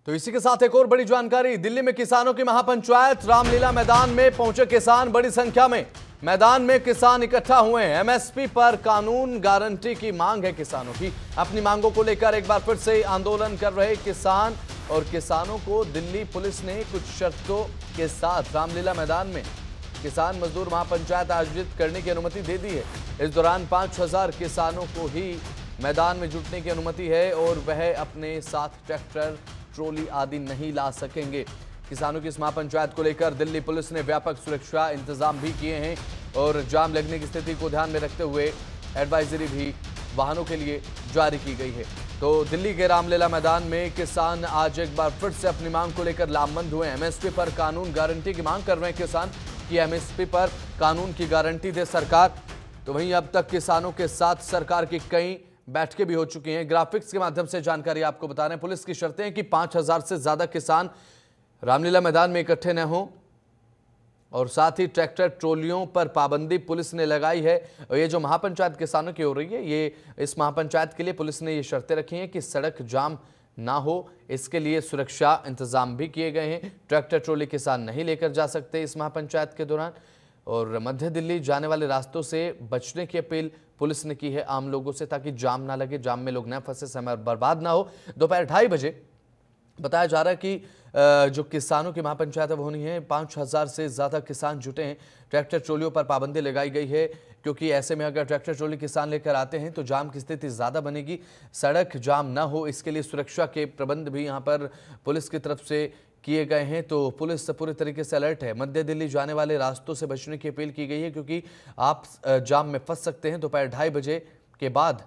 तो इसी के साथ एक और बड़ी जानकारी। दिल्ली में किसानों की महापंचायत, रामलीला मैदान में पहुंचे किसान बड़ी संख्या में। मैदान में किसान इकट्ठा हुए हैं। एमएसपी पर कानून गारंटी की मांग है किसानों की। अपनी मांगों को लेकर एक बार फिर से आंदोलन कर रहे किसान और किसानों को दिल्ली पुलिस ने कुछ शर्तों के साथ रामलीला मैदान में किसान मजदूर महापंचायत आयोजित करने की अनुमति दे दी है। इस दौरान 5000 किसानों को ही मैदान में जुटने की अनुमति है और वह अपने साथ ट्रैक्टर, ट्रॉली आदि नहीं ला सकेंगे। किसानों की इस महापंचायत को लेकर दिल्ली पुलिस ने व्यापक सुरक्षा इंतजाम भी किए हैं और जाम लगने की स्थिति को ध्यान में रखते हुए एडवाइजरी भी वाहनों के लिए जारी की गई है। तो दिल्ली के रामलीला मैदान में किसान आज एक बार फिर से अपनी मांग को लेकर लामबंद हुए। एमएसपी पर कानून गारंटी की मांग कर रहे हैं किसान कि एमएसपी पर कानून की गारंटी दे सरकार। तो वहीं अब तक किसानों के साथ सरकार की कई बैठकें भी हो चुकी हैं। ग्राफिक्स के माध्यम से जानकारी आपको बता रहे हैं। पुलिस की शर्तें हैं कि 5000 से ज्यादा किसान रामलीला मैदान में इकट्ठे न हों और साथ ही ट्रैक्टर, ट्रॉलियों पर पाबंदी पुलिस ने लगाई है। और ये जो महापंचायत किसानों की हो रही है, ये इस महापंचायत के लिए पुलिस ने ये शर्तें रखी हैं कि सड़क जाम ना हो, इसके लिए सुरक्षा इंतजाम भी किए गए हैं। ट्रैक्टर, ट्रॉली किसान नहीं लेकर जा सकते इस महापंचायत के दौरान। और मध्य दिल्ली जाने वाले रास्तों से बचने की अपील पुलिस ने की है आम लोगों से, ताकि जाम ना लगे, जाम में लोग न फंसे, समय बर्बाद ना हो। दोपहर 2:30 बजे बताया जा रहा है कि जो किसानों की महापंचायत है वो होनी है। 5000 से ज़्यादा किसान जुटे हैं। ट्रैक्टर, ट्रॉलियों पर पाबंदी लगाई गई है क्योंकि ऐसे में अगर ट्रैक्टर, ट्रॉली किसान लेकर आते हैं तो जाम की स्थिति ज़्यादा बनेगी। सड़क जाम ना हो, इसके लिए सुरक्षा के प्रबंध भी यहाँ पर पुलिस की तरफ से किए गए हैं। तो पुलिस पूरी तरीके से अलर्ट है। मध्य दिल्ली जाने वाले रास्तों से बचने की अपील की गई है क्योंकि आप जाम में फंस सकते हैं। दोपहर 2:30 बजे के बाद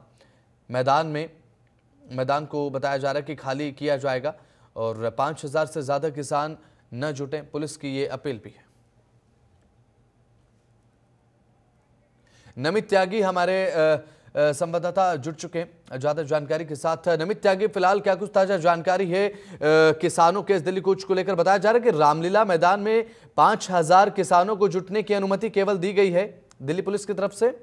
मैदान को बताया जा रहा है कि खाली किया जाएगा और 5000 से ज़्यादा किसान न जुटें, पुलिस की ये अपील भी है। नमित त्यागी हमारे संवाददाता जुड़ चुके हैं ज्यादा जानकारी के साथ। नमित त्यागी, फिलहाल क्या कुछ ताजा जानकारी है किसानों के इस दिल्ली कूच को लेकर? बताया जा रहा है कि रामलीला मैदान में 5000 किसानों को जुटने की अनुमति केवल दी गई है दिल्ली पुलिस की तरफ से।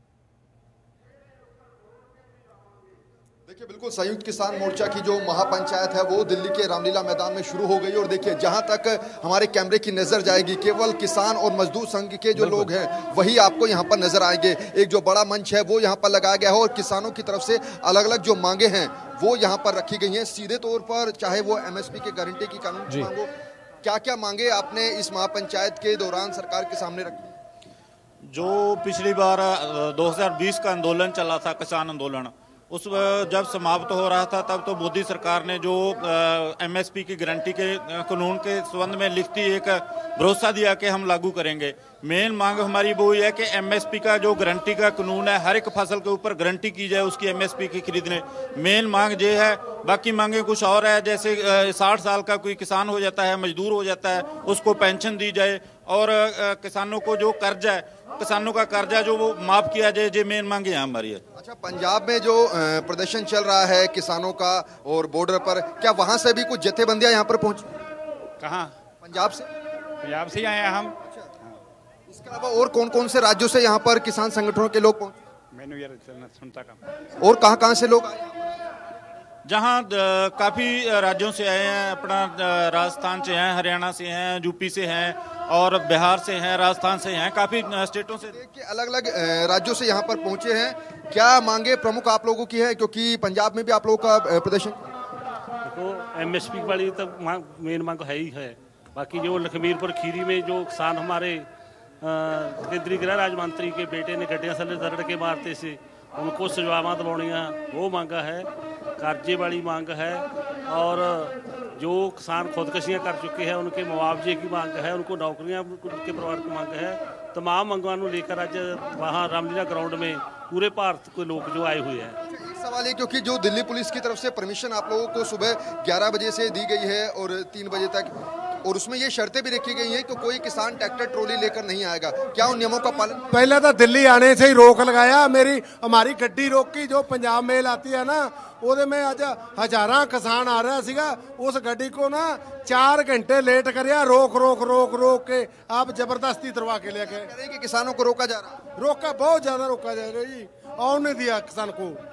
देखिए, बिल्कुल संयुक्त किसान मोर्चा की जो महापंचायत है वो दिल्ली के रामलीला मैदान में शुरू हो गई। और देखिए, जहां तक हमारे कैमरे की नजर जाएगी, केवल किसान और मजदूर संघ के जो लोग हैं वही आपको यहां पर नजर आएंगे। एक जो बड़ा मंच है वो यहां पर लगाया गया है और किसानों की तरफ से अलग अलग जो मांगे हैं वो यहां पर रखी गई हैं। सीधे तौर पर चाहे वो एमएसपी के गारंटी की कानून की मांग हो, क्या क्या मांगे आपने इस महापंचायत के दौरान सरकार के सामने रखी? जो पिछली बार 2020 का आंदोलन चला था, किसान आंदोलन, उस जब समाप्त हो रहा था तब तो मोदी सरकार ने जो एमएसपी की गारंटी के कानून के संबंध में लिखती एक भरोसा दिया कि हम लागू करेंगे। मेन मांग हमारी वो है कि एमएसपी का जो गारंटी का कानून है, हर एक फसल के ऊपर गारंटी की जाए उसकी एमएसपी की खरीदने। मेन मांग ये है, बाकी मांगे कुछ और है। जैसे 60 साल का कोई किसान हो जाता है, मजदूर हो जाता है, उसको पेंशन दी जाए और किसानों को जो कर्जा है, किसानों का कर्जा जो वो माफ किया जाए। ये मेन मांगे हैं हमारी। अच्छा, पंजाब में जो प्रदर्शन चल रहा है किसानों का और बॉर्डर पर, क्या वहां से भी कुछ जत्थेबंदियां यहाँ पर पहुंची? कहाँ? पंजाब से? पंजाब से आए हैं हम। अच्छा। इसके अलावा और कौन कौन से राज्यों से यहाँ पर किसान संगठनों के लोग पहुंचे? मैंने यार सुनता कम। और कहाँ से लोग आए? जहाँ काफ़ी राज्यों से आए हैं, अपना राजस्थान से हैं, हरियाणा से हैं, यूपी से हैं और बिहार से हैं, राजस्थान से हैं, काफ़ी स्टेटों से अलग अलग राज्यों से यहाँ पर पहुंचे हैं। क्या मांगे प्रमुख आप लोगों की है, क्योंकि पंजाब में भी आप लोगों का प्रदर्शन? देखो, एमएसपी वाली तो मेन मांग है ही है। बाकी जो लखमीरपुर खीरी में जो किसान हमारे केंद्रीय गृह राज्य मंत्री के बेटे ने गड्डियां थले दरड़ के मारते से उनको सजावां दिलाउणियां, वो मांगा है। कर्जे वाली मांग है और जो किसान खुदकशियां कर चुके हैं उनके मुआवजे की मांग है, उनको नौकरियां उनके परिवार की मांग है। तमाम मांगों को लेकर आज वहाँ रामलीला ग्राउंड में पूरे भारत के लोग जो आए हुए हैं। एक सवाल है, क्योंकि जो दिल्ली पुलिस की तरफ से परमिशन आप लोगों को सुबह 11 बजे से दी गई है और 3 बजे तक, और उसमें ये शर्तें भी रखी गई हैं कि कोई किसान ट्रैक्टर, ट्रॉली लेकर नहीं आएगा, क्या उन नियमों का पालन? पहले तो दिल्ली आने से ही रोक लगाया। हमारी गड्डी रोकी जो पंजाब मेल आती है ना, ਉਹਦੇ में आज हजारां किसान आ रहा सीगा। उस गड्डी को ना 4 घंटे लेट करिया, रोक रोक रोक रोक के आप जबरदस्ती तरवा के ले गए। कि किसानों को रोका जा रहा है? रोका, बहुत ज्यादा रोका जा रहा है जी, और नहीं दिया किसान को।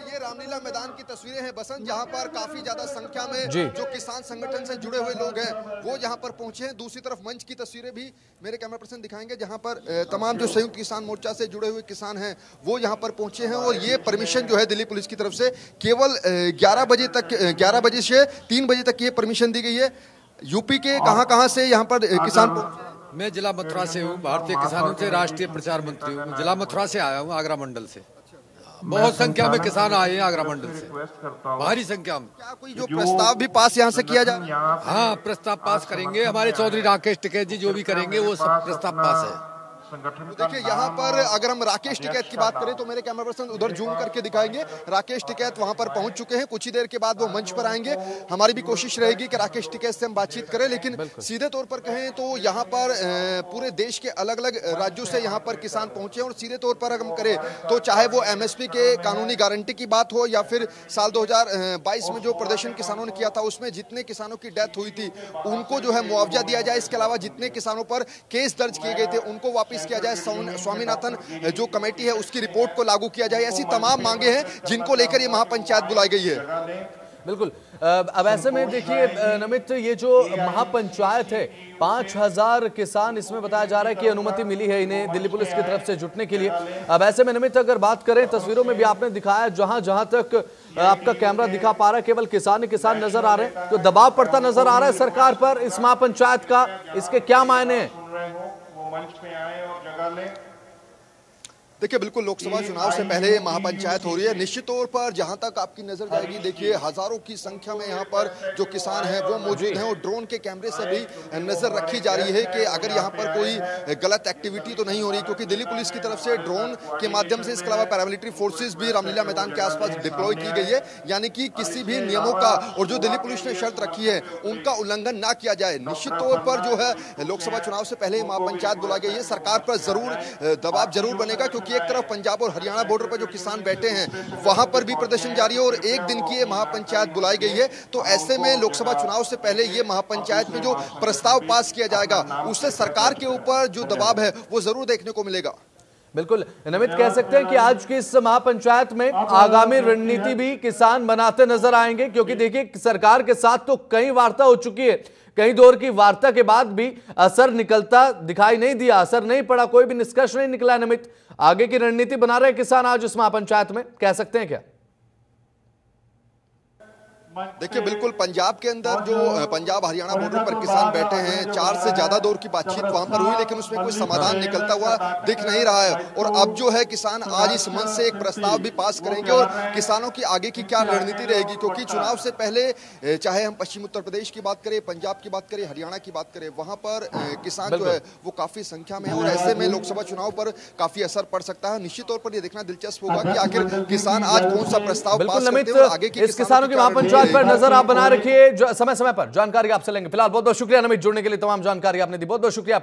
ये रामलीला मैदान की तस्वीरें हैं बसंत, जहां पर काफी ज्यादा संख्या में जी। जो किसान संगठन से जुड़े हुए लोग हैं वो यहां पर पहुंचे हैं। दूसरी तरफ मंच की तस्वीरें भी मेरे कैमरा पर्सन दिखाएंगे, जहां पर तमाम जो संयुक्त किसान मोर्चा से जुड़े हुए किसान हैं वो यहां पर पहुंचे हैं। और ये परमिशन जो है दिल्ली पुलिस की तरफ से केवल 11 बजे से 3 बजे तक ये परमिशन दी गई है। यूपी के कहां से यहाँ पर किसान मैं जिला मथुरा से हूँ, भारतीय किसानों से राष्ट्रीय प्रचार मंत्री हूँ। जिला मथुरा से आया हूँ, आगरा मंडल से। बहुत संख्या में किसान आए हैं आगरा मंडल से, भारी संख्या में। क्या कोई जो प्रस्ताव भी पास यहाँ से किया जाए? हाँ, प्रस्ताव पास करेंगे। हमारे चौधरी राकेश टिकैत जी जो भी करेंगे वो सब प्रस्ताव पास है। तो देखिए यहाँ पर अगर हम राकेश टिकैत की बात करें तो मेरे कैमरा पर्सन उधर जूम करके दिखाएंगे। राकेश टिकैत वहां पर पहुंच चुके हैं, कुछ ही देर के बाद वो मंच पर आएंगे। हमारी भी कोशिश रहेगी कि राकेश टिकैत से हम बातचीत करें, लेकिन सीधे तौर पर कहें तो यहाँ पर पूरे देश के अलग अलग राज्यों से यहाँ पर किसान पहुंचे। और सीधे तौर पर अगर हम करें तो चाहे वो MSP के कानूनी गारंटी की बात हो या फिर साल 2022 में जो प्रदर्शन किसानों ने किया था उसमें जितने किसानों की डेथ हुई थी उनको जो है मुआवजा दिया जाए। इसके अलावा जितने किसानों पर केस दर्ज किए गए थे उनको वापस किया जाए। स्वामीनाथन जो कमेटी है उसकी रिपोर्ट को लागू किया जाए। ऐसी तमाम मांगे हैं जिनको लेकर ये महापंचायत बुलाई गई है। बिल्कुल। अब ऐसे में देखिए नमित, ये जो महापंचायत है 5000 किसान, इसमें बताया जा रहा है कि अनुमति मिली है इन्हें दिल्ली पुलिस की तरफ से जुटने के लिए। अब ऐसे में नमित अगर बात करें, तस्वीरों में भी आपने दिखाया, जहां तक आपका कैमरा दिखा पा रहा है केवल किसान ही किसान नजर आ रहे हैं। तो दबाव पड़ता नजर आ रहा है सरकार पर इस महापंचायत का, इसके क्या मायने हैं? देखिए बिल्कुल लोकसभा चुनाव से पहले ये महापंचायत हो रही है। निश्चित तौर पर जहां तक आपकी नजर जाएगी, देखिए हजारों की संख्या में यहाँ पर जो किसान हैं वो मौजूद हैं। और ड्रोन के कैमरे से भी नजर रखी जा रही है कि अगर यहाँ पर कोई गलत एक्टिविटी तो नहीं हो रही, क्योंकि दिल्ली पुलिस की तरफ से ड्रोन के माध्यम से इसके अलावा पैरामिलिट्री फोर्सेज भी रामलीला मैदान के आसपास डिप्लॉय की गई है, यानी कि किसी भी नियमों का और जो दिल्ली पुलिस ने शर्त रखी है उनका उल्लंघन ना किया जाए। निश्चित तौर पर जो है लोकसभा चुनाव से पहले महापंचायत बुलाई गई है। सरकार पर जरूर दबाव जरूर बनेगा, क्योंकि एक तरफ पंजाब और हरियाणा बॉर्डर पर जो किसान बैठे हैं वहां पर भी प्रदर्शन जारी है और एक दिन की ये महापंचायत बुलाई गई है। तो ऐसे में लोकसभा चुनाव से पहले ये महापंचायत में जो प्रस्ताव पास किया जाएगा उससे सरकार के ऊपर जो दबाव है वो जरूर देखने को मिलेगा। बिल्कुल नमित, कह सकते हैं कि आज की इस महापंचायत में आगामी रणनीति भी किसान बनाते नजर आएंगे, क्योंकि देखिए सरकार के साथ तो कई वार्ता हो चुकी है, कई दौर की वार्ता के बाद भी असर निकलता दिखाई नहीं दिया, असर नहीं पड़ा, कोई भी निष्कर्ष नहीं निकला। नमित, आगे की रणनीति बना रहे किसान आज इस महापंचायत में, कह सकते हैं क्या? देखिए बिल्कुल पंजाब के अंदर जो पंजाब हरियाणा बॉर्डर पर किसान बैठे हैं, 4 से ज्यादा दौर की बातचीत वहां पर हुई, लेकिन उसमें कोई समाधान निकलता हुआ दिख नहीं रहा है। और अब जो है किसान आज इस मंच से एक प्रस्ताव भी पास करेंगे और किसानों की आगे की क्या रणनीति रहेगी, क्योंकि चुनाव से पहले चाहे हम पश्चिम उत्तर प्रदेश की बात करें, पंजाब की बात करें, हरियाणा की बात करें, वहां पर किसान जो है वो काफी संख्या में है। और ऐसे में लोकसभा चुनाव पर काफी असर पड़ सकता है। निश्चित तौर पर यह देखना दिलचस्प होगा कि आखिर किसान आज कौन सा प्रस्ताव पास करते हैं और आगे की किसानों की महापंचायत पर नजर आप बना रखिए, समय समय पर जानकारी आपसे लेंगे। फिलहाल बहुत बहुत शुक्रिया नमित, जुड़ने के लिए तमाम जानकारी आपने दी, बहुत बहुत शुक्रिया।